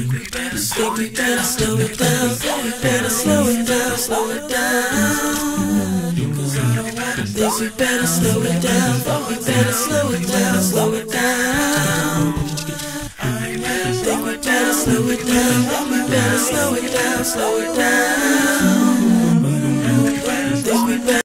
Think we better slow it down. We better slow it down, slow it down. Think we better slow it down. We better slow it down, slow it down. Think we better slow it down. We better slow it down, slow it down.